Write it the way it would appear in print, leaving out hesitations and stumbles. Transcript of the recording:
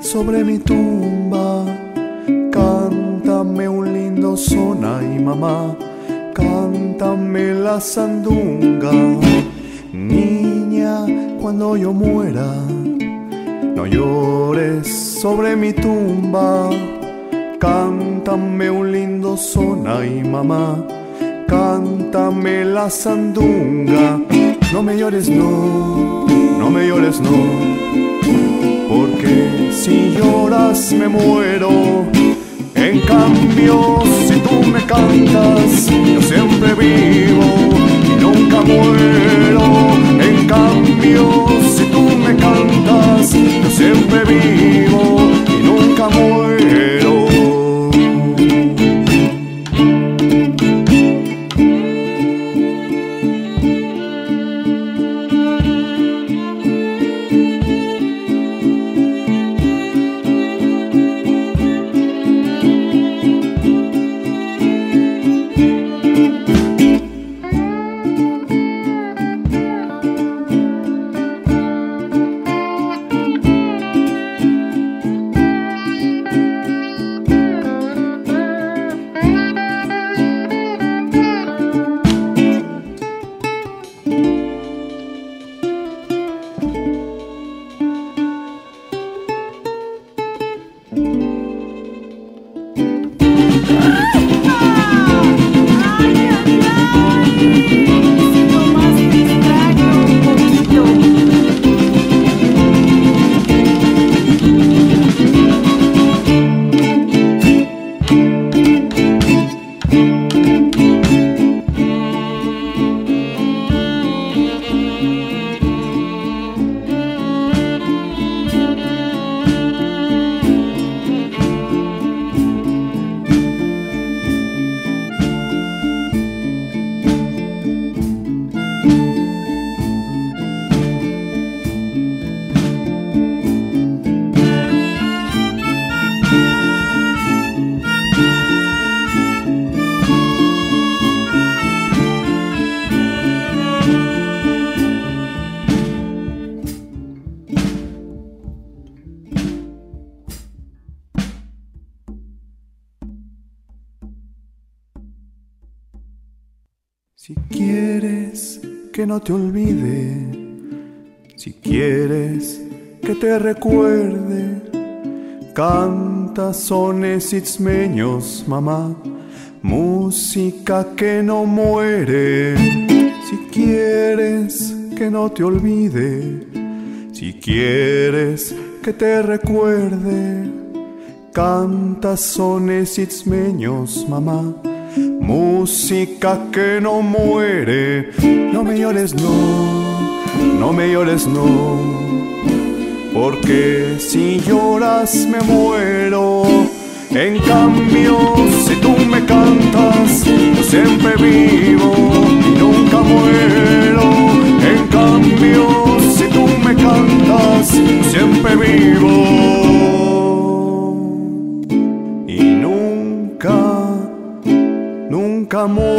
sobre mi tumba. Cántame un lindo son, ay mamá, cántame la sandunga. Niña, cuando yo muera, no llores sobre mi tumba. Cántame un lindo son, ay mamá, cántame la sandunga. No me llores, no, no me llores, no, porque si lloras me muero. En cambio, si tú me cantas, yo siempre vivo y nunca muero. En cambio, si tú me cantas, yo siempre vivo y nunca muero. Si quieres que no te olvide, si quieres que te recuerde, canta sones itzmeños, mamá, música que no muere. Si quieres que no te olvide, si quieres que te recuerde, canta sones itzmeños, mamá, música que no muere. No me llores, no, no me llores, no, porque si lloras me muero. En cambio, si tú me cantas, yo siempre vivo y nunca muero. En cambio, si tú me cantas, yo siempre vivo y nunca muero.